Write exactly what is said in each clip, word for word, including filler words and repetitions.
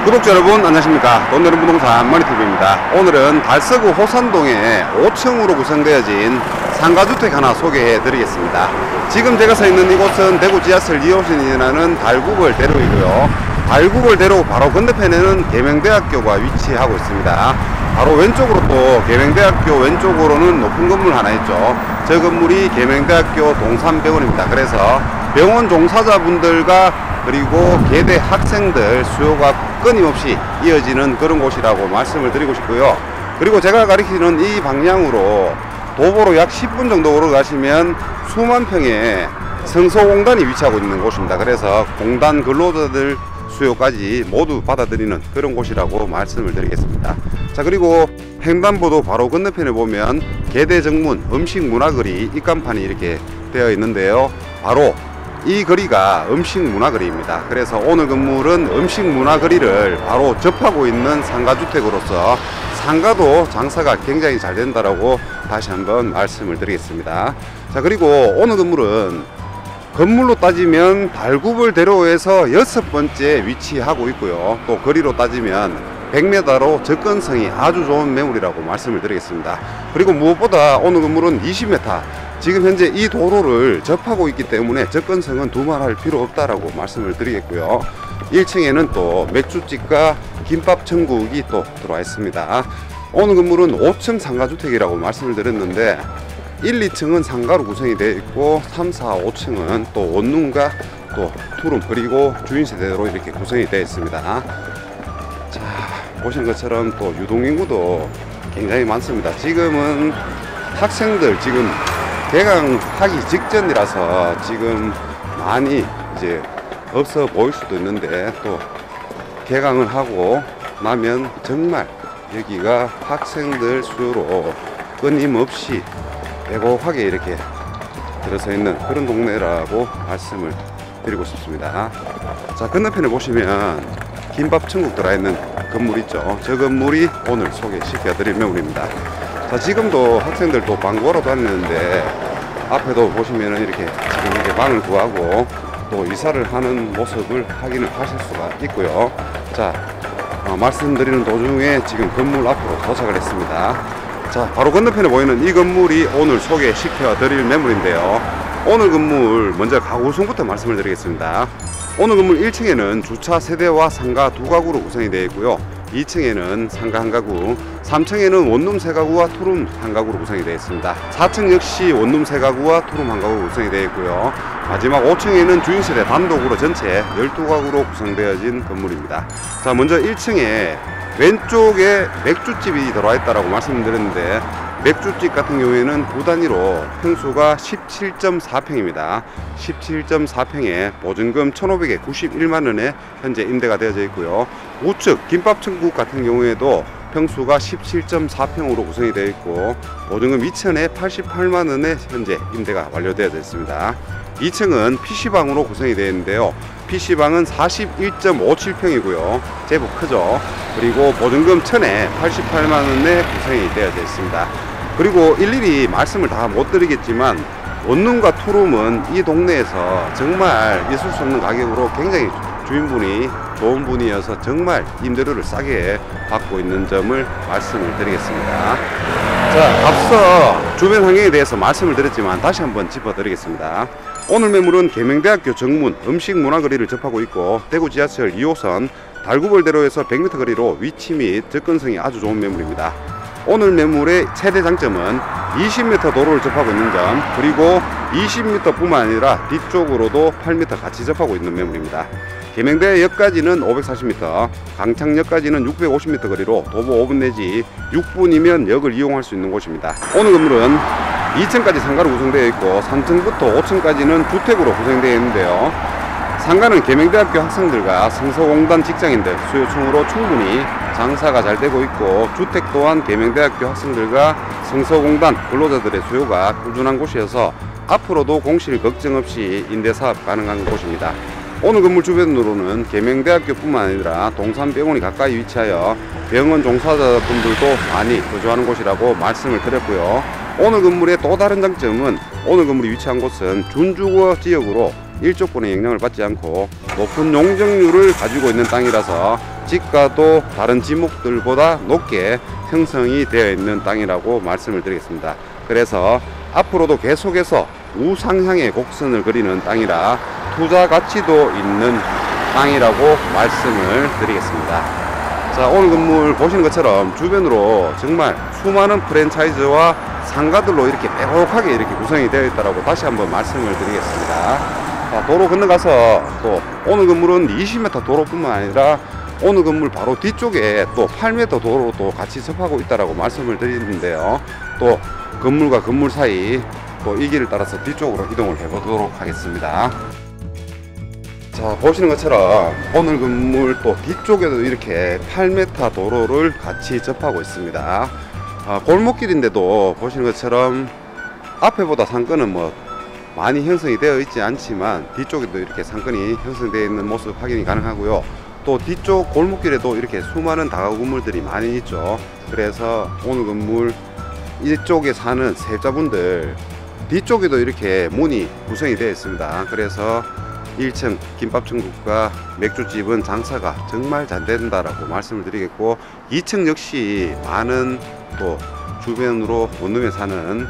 구독자 여러분 안녕하십니까. 돈 되는 부동산 머니티비입니다. 오늘은 달서구 호산동에 오 층으로 구성되어진 상가주택 하나 소개해 드리겠습니다. 지금 제가 서 있는 이곳은 대구 지하철 이 호선이 지나는 달구벌 대로이고요. 달구벌 대로 바로 건너편에는 계명대학교가 위치하고 있습니다. 바로 왼쪽으로 또 계명대학교 왼쪽으로는 높은 건물 하나 있죠. 저 건물이 계명대학교 동산병원입니다. 그래서 병원 종사자분들과 그리고 계대 학생들 수요가 끊임없이 이어지는 그런 곳이라고 말씀을 드리고 싶고요. 그리고 제가 가리키는 이 방향으로 도보로 약 십 분 정도 걸어가시면 수만 평의 성서공단이 위치하고 있는 곳입니다. 그래서 공단 근로자들 수요까지 모두 받아들이는 그런 곳이라고 말씀을 드리겠습니다. 자, 그리고 횡단보도 바로 건너편에 보면 계대정문 음식문화거리 입간판이 이렇게 되어 있는데요. 바로 이 거리가 음식문화거리입니다. 그래서 오늘 건물은 음식문화거리를 바로 접하고 있는 상가주택으로서 상가도 장사가 굉장히 잘 된다라고 다시 한번 말씀을 드리겠습니다. 자, 그리고 오늘 건물은 건물로 따지면 달구벌 대로에서 여섯 번째 위치하고 있고요. 또 거리로 따지면 백 미터로 접근성이 아주 좋은 매물이라고 말씀을 드리겠습니다. 그리고 무엇보다 오늘 건물은 이십 미터, 지금 현재 이 도로를 접하고 있기 때문에 접근성은 두말할 필요 없다라고 말씀을 드리겠고요. 일 층에는 또 맥주집과 김밥 천국이 또 들어와 있습니다. 오늘 건물은 오 층 상가주택이라고 말씀을 드렸는데 일, 이 층은 상가로 구성이 되어 있고 삼, 사, 오 층은 또 원룸과 또 투룸 그리고 주인세대로 이렇게 구성이 되어 있습니다. 자, 보시는 것처럼 또 유동인구도 굉장히 많습니다. 지금은 학생들 지금 개강하기 직전이라서 지금 많이 이제 없어 보일 수도 있는데 또 개강을 하고 나면 정말 여기가 학생들 수요로 끊임없이 빼곡하게 이렇게 들어서 있는 그런 동네라고 말씀을 드리고 싶습니다. 자, 건너편에 보시면 김밥 천국 들어있는 건물 있죠. 저 건물이 오늘 소개시켜 드릴 매물입니다. 자, 지금도 학생들 또 방과로 다니는데 앞에도 보시면은 이렇게 지금 이렇게 방을 구하고 또 이사를 하는 모습을 확인을 하실 수가 있고요. 자, 어, 말씀드리는 도중에 지금 건물 앞으로 도착을 했습니다. 자, 바로 건너편에 보이는 이 건물이 오늘 소개시켜 드릴 매물인데요. 오늘 건물 먼저 가구성부터 말씀을 드리겠습니다. 오늘 건물 일 층에는 주차 세대와 상가 두 가구로 구성이 되어 있고요. 이 층에는 상가 한 가구, 삼 층에는 원룸 세 가구와 투룸 한 가구로 구성이 되어 있습니다. 사 층 역시 원룸 세 가구와 투룸 한 가구로 구성이 되어 있고요. 마지막 오 층에는 주인세대 단독으로 전체 열두 가구로 구성되어진 건물입니다. 자, 먼저 일 층에 왼쪽에 맥주집이 들어와 있다고 말씀드렸는데 맥주집 같은 경우에는 구 단위로 평수가 십칠 점 사 평입니다. 십칠 점 사 평에 보증금 천오백에 구십일만 원에 현재 임대가 되어져 있고요. 우측 김밥 천국 같은 경우에도 평수가 십칠 점 사 평으로 구성이 되어 있고 보증금 이천에 팔십팔만 원에 현재 임대가 완료되어져 있습니다. 이 층은 피시방으로 구성이 되어 있는데요. 피시방은 사십일 점 오칠 평이고요. 제법 크죠. 그리고 보증금 천에 팔십팔만 원에 구성이 되어져 있습니다. 그리고 일일이 말씀을 다 못 드리겠지만 원룸과 투룸은 이 동네에서 정말 있을 수 없는 가격으로 굉장히 주인분이 좋은 분이어서 정말 임대료를 싸게 받고 있는 점을 말씀을 드리겠습니다. 자, 앞서 주변 환경에 대해서 말씀을 드렸지만 다시 한번 짚어드리겠습니다. 오늘 매물은 계명대학교 정문 음식문화거리를 접하고 있고 대구 지하철 이 호선 달구벌대로에서 백 미터 거리로 위치 및 접근성이 아주 좋은 매물입니다. 오늘 매물의 최대 장점은 이십 미터 도로를 접하고 있는 점, 그리고 이십 미터 뿐만 아니라 뒤쪽으로도 팔 미터 같이 접하고 있는 매물입니다. 계명대역까지는 오백사십 미터, 강창역까지는 육백오십 미터 거리로 도보 오 분 내지 육 분이면 역을 이용할 수 있는 곳입니다. 오늘 건물은 이 층까지 상가로 구성되어 있고 삼 층부터 오 층까지는 주택으로 구성되어 있는데요. 상가는 계명대학교 학생들과 성서공단 직장인들 수요층으로 충분히 장사가 잘 되고 있고 주택 또한 계명대학교 학생들과 성서공단 근로자들의 수요가 꾸준한 곳이어서 앞으로도 공실 걱정 없이 임대사업 가능한 곳입니다. 오늘 건물 주변으로는 계명대학교 뿐만 아니라 동산병원이 가까이 위치하여 병원 종사자분들도 많이 거주하는 곳이라고 말씀을 드렸고요. 오늘 건물의 또 다른 장점은 오늘 건물이 위치한 곳은 준주거 지역으로 일조권의 영향을 받지 않고 높은 용적률을 가지고 있는 땅이라서 집가도 다른 지목들보다 높게 형성이 되어 있는 땅이라고 말씀을 드리겠습니다. 그래서 앞으로도 계속해서 우상향의 곡선을 그리는 땅이라 투자 가치도 있는 땅이라고 말씀을 드리겠습니다. 자, 오늘 건물 보시는 것처럼 주변으로 정말 수많은 프랜차이즈와 상가들로 이렇게 빼곡하게 이렇게 구성이 되어 있다고 다시 한번 말씀을 드리겠습니다. 자, 도로 건너가서 또 오늘 건물은 이십 미터 도로뿐만 아니라 오늘 건물 바로 뒤쪽에 또 팔 미터 도로도 같이 접하고 있다고 말씀을 드리는데요. 또 건물과 건물 사이 또 이 길을 따라서 뒤쪽으로 이동을 해 보도록 하겠습니다. 자, 보시는 것처럼 오늘 건물 또 뒤쪽에도 이렇게 팔 미터 도로를 같이 접하고 있습니다. 아, 골목길인데도 보시는 것처럼 앞에보다 상권은 뭐 많이 형성이 되어 있지 않지만 뒤쪽에도 이렇게 상권이 형성되어 있는 모습 확인이 가능하고요. 또 뒤쪽 골목길에도 이렇게 수많은 다가구 건물들이 많이 있죠. 그래서 오늘 건물 이쪽에 사는 세입자분들 뒤쪽에도 이렇게 문이 구성이 되어 있습니다. 그래서 일 층 김밥천국과 맥주집은 장사가 정말 잘 된다라고 말씀을 드리겠고, 이 층 역시 많은 또 주변으로 원룸에 사는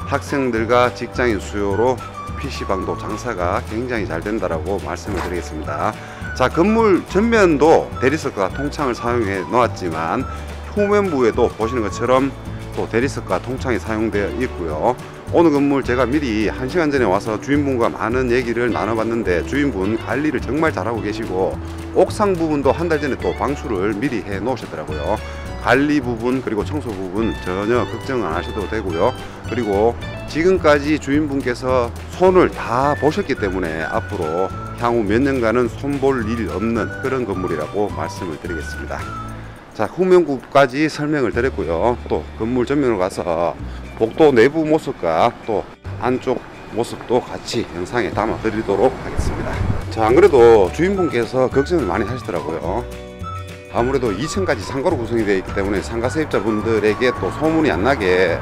학생들과 직장인 수요로 피시방도 장사가 굉장히 잘 된다라고 말씀을 드리겠습니다. 자, 건물 전면도 대리석과 통창을 사용해 놓았지만 후면부에도 보시는 것처럼 또 대리석과 통창이 사용되어 있고요. 오늘 건물 제가 미리 한 시간 전에 와서 주인분과 많은 얘기를 나눠봤는데 주인분 관리를 정말 잘하고 계시고 옥상 부분도 한 달 전에 또 방수를 미리 해 놓으셨더라고요. 관리 부분 그리고 청소 부분 전혀 걱정 안 하셔도 되고요. 그리고 지금까지 주인분께서 손을 다 보셨기 때문에 앞으로 향후 몇 년간은 손볼 일 없는 그런 건물이라고 말씀을 드리겠습니다. 자, 후면부까지 설명을 드렸고요. 또 건물 전면으로 가서 복도 내부 모습과 또 안쪽 모습도 같이 영상에 담아 드리도록 하겠습니다. 자, 안 그래도 주인분께서 걱정을 많이 하시더라고요. 아무래도 이 층까지 상가로 구성이 되어 있기 때문에 상가 세입자분들에게 또 소문이 안 나게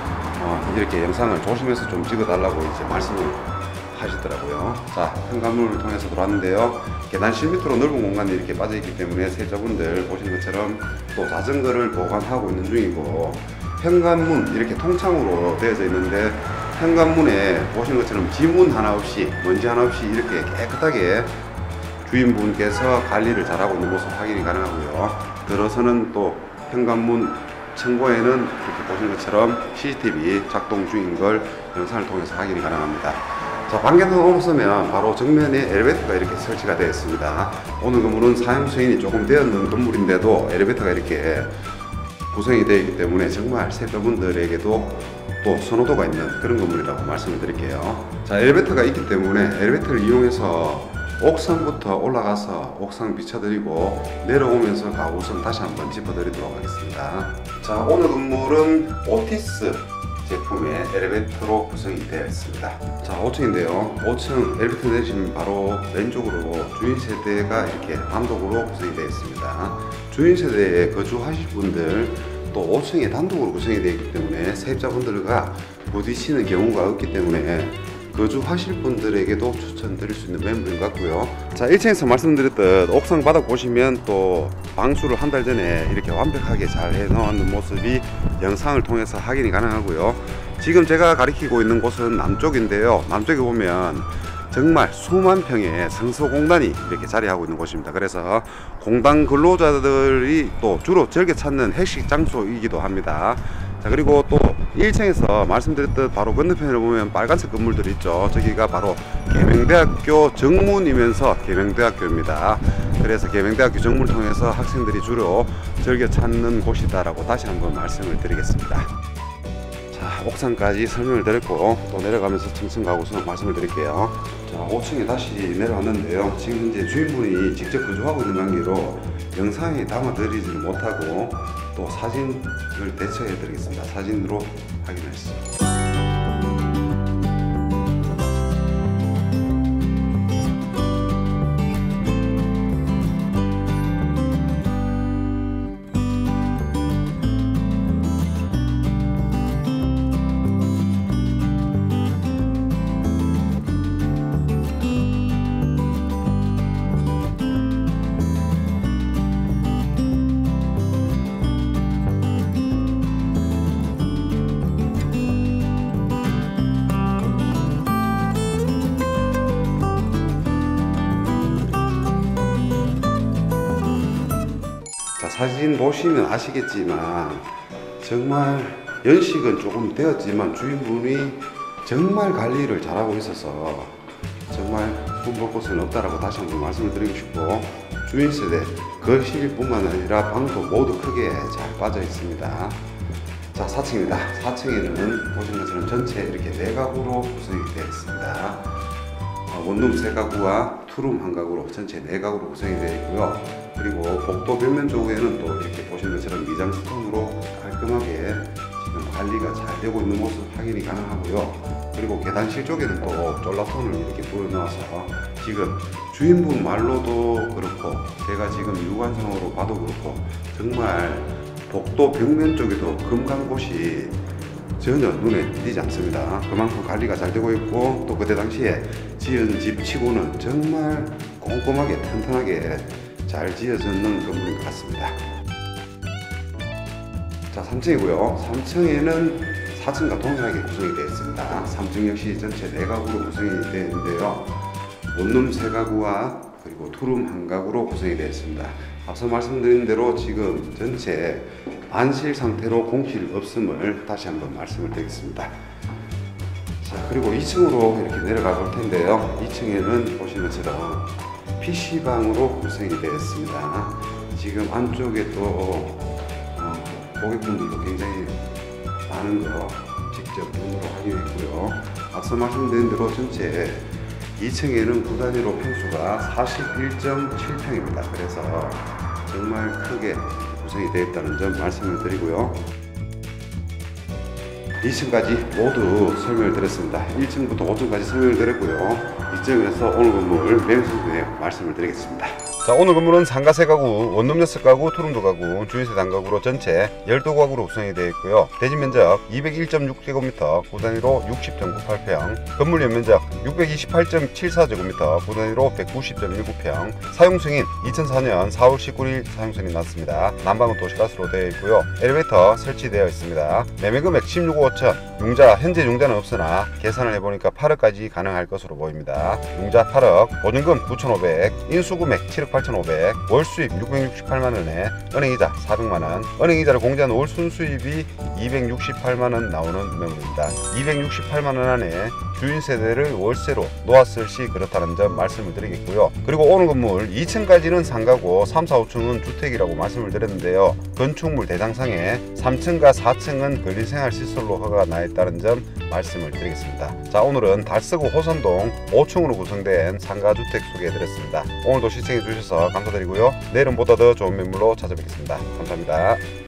어, 이렇게 영상을 조심해서 좀 찍어 달라고 이제 말씀을 하시더라고요. 자, 현관문을 통해서 들어왔는데요. 계단실 밑으로 넓은 공간이 이렇게 빠져 있기 때문에 세입자분들 보시는 것처럼 또 자전거를 보관하고 있는 중이고, 현관문 이렇게 통창으로 되어져 있는데 현관문에 보시는 것처럼 지문 하나 없이 먼지 하나 없이 이렇게 깨끗하게 주인분께서 관리를 잘하고 있는 모습 확인이 가능하고요. 들어서는 또 현관문 창고에는 이렇게 보시는 것처럼 씨씨티비 작동 중인 걸 영상을 통해서 확인이 가능합니다. 자, 방개동 오시면 바로 정면에 엘리베이터가 이렇게 설치가 되어 있습니다. 오늘 건물은 사용 승인이 조금 되었는 건물인데도 엘리베이터가 이렇게 구성이 되어 있기 때문에 정말 세입자분들에게도 또 선호도가 있는 그런 건물이라고 말씀을 드릴게요. 자, 엘리베이터가 있기 때문에 엘리베이터를 이용해서 옥상부터 올라가서 옥상 비춰드리고 내려오면서 가구선 다시 한번 짚어드리도록 하겠습니다. 자, 오늘 건물은 오티스 제품의 엘리베이터로 구성이 되어 있습니다. 자, 오 층인데요. 오 층 엘리베이터 내리시면 바로 왼쪽으로 주인 세대가 이렇게 단독으로 구성이 되어 있습니다. 주인 세대에 거주하실 분들 또 오 층에 단독으로 구성이 되어 있기 때문에 세입자분들과 부딪히는 경우가 없기 때문에 거주하실 분들에게도 추천드릴 수 있는 매물인 것 같고요. 자, 일 층에서 말씀드렸듯 옥상 바닥 보시면 또 방수를 한 달 전에 이렇게 완벽하게 잘 해놓은 모습이 영상을 통해서 확인이 가능하고요. 지금 제가 가리키고 있는 곳은 남쪽인데요. 남쪽에 보면 정말 수만 평의 성서공단이 이렇게 자리하고 있는 곳입니다. 그래서 공단 근로자들이 또 주로 즐겨 찾는 핵식 장소이기도 합니다. 자, 그리고 또 일 층에서 말씀드렸듯 바로 건너편에 보면 빨간색 건물들이 있죠. 저기가 바로 계명대학교 정문이면서 계명대학교입니다. 그래서 계명대학교 정문을 통해서 학생들이 주로 즐겨 찾는 곳이다라고 다시 한번 말씀을 드리겠습니다. 자, 옥상까지 설명을 드렸고 또 내려가면서 층층 가구선 말씀을 드릴게요. 자, 오 층에 다시 내려왔는데요. 지금 현재 주인분이 직접 거주하고 있는 관계로 영상에 담아 드리지를 못하고 또 사진을 대처해 드리겠습니다. 사진으로 확인하시죠. 사진 보시면 아시겠지만 정말 연식은 조금 되었지만 주인분이 정말 관리를 잘하고 있어서 정말 손볼 곳은 없다라고 다시 한번 말씀을 드리고 싶고, 주인 세대 거실뿐만 아니라 방도 모두 크게 잘 빠져 있습니다. 자, 사 층입니다. 사 층에는 보시는 것처럼 전체 이렇게 네 가구로 구성이 되어 있습니다. 어, 원룸 세 가구와 투룸 한 가구로 전체 네 가구로 구성이 되어 있고요. 그리고 복도 벽면 쪽에는 또 이렇게 보시는 것처럼 미장 스톤으로 깔끔하게 지금 관리가 잘 되고 있는 모습 확인이 가능하고요. 그리고 계단실 쪽에는 또 쫄라톤을 이렇게 뿌려놓아서 지금 주인분 말로도 그렇고 제가 지금 육안상으로 봐도 그렇고 정말 복도 벽면 쪽에도 금강곳이 전혀 눈에 띄지 않습니다. 그만큼 관리가 잘 되고 있고, 또 그때 당시에 지은 집 치고는 정말 꼼꼼하게 튼튼하게 잘 지어졌는 건물인 것 같습니다. 자, 삼 층이고요. 삼 층에는 사 층과 동일하게 구성이 되어 있습니다. 삼 층 역시 전체 네 가구로 구성이 되어 있는데요. 원룸 세 가구와 그리고 투룸 한 가구로 구성이 되어 있습니다. 앞서 말씀드린 대로 지금 전체 안실 상태로 공실 없음을 다시 한번 말씀을 드리겠습니다. 자, 그리고 이 층으로 이렇게 내려가 볼 텐데요. 이 층에는 보시는 것처럼 피시방으로 구성이 되어 있습니다. 지금 안쪽에 또 어, 고객분들도 굉장히 많은 거 직접 눈으로 확인했고요. 앞서 말씀드린 대로 전체 이 층에는 구 단위로 평수가 사십일 점 칠 평입니다. 그래서 정말 크게 구성이 되어 있다는 점 말씀을 드리고요. 이 층까지 모두 설명을 드렸습니다. 일 층부터 오 층까지 설명을 드렸고요. 이쯤에서 오늘 건물 매매 상태 말씀을 드리겠습니다. 자, 오늘 건물은 상가 세 가구, 원룸 여섯 가구, 투룸 두 가구, 주인세 한 가구로 전체 열두 가구로 구성이 되어 있고요. 대지 면적 이백일 점 육 제곱미터, 구 단위로 육십 점 구팔 평, 건물 연면적 육백이십팔 점 칠사 제곱미터, 구 단위로 백구십 점 일구 평, 사용 승인 이천사 년 사월 십구일 사용 승인 났습니다. 난방은 도시가스로 되어 있고요. 엘리베이터 설치되어 있습니다. 매매 금액 십육억 오천, 융자 현재 융자는 없으나 계산을 해보니까 팔억까지 가능할 것으로 보입니다. 융자 팔억, 보증금 구천오백, 인수금액 칠억 팔천오백, 월수입 육백육십팔만 원에 은행이자 사백만 원, 은행이자를 공제한 월 순수입이 이백육십팔만 원 나오는 매물입니다. 이백육십팔만 원 안에 주인 세대를 월세로 놓았을 시 그렇다는 점 말씀을 드리겠고요. 그리고 오늘 건물 이 층까지는 상가고 삼, 사, 오 층은 주택이라고 말씀을 드렸는데요. 건축물 대장상에 삼 층과 사 층은 근린생활시설로 허가가 나 있다는 점 말씀을 드리겠습니다. 자, 오늘은 달서구 호선동 오 층으로 구성된 상가주택 소개해드렸습니다. 오늘도 시청해 주셔서 감사드리고요. 내일은 보다 더 좋은 매물로 찾아뵙겠습니다. 감사합니다.